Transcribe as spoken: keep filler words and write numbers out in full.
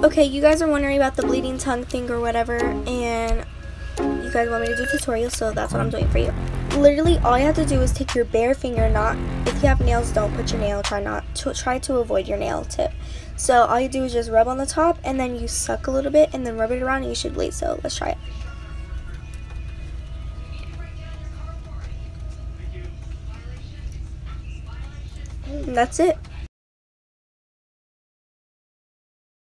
Okay, you guys are wondering about the bleeding tongue thing or whatever, and you guys want me to do a tutorial, so that's what I'm doing for you. Literally, all you have to do is take your bare finger, not, if you have nails, don't put your nail, try not to, try to avoid your nail tip. So all you do is just rub on the top, and then you suck a little bit, and then rub it around, and you should bleed. So let's try it. And that's it.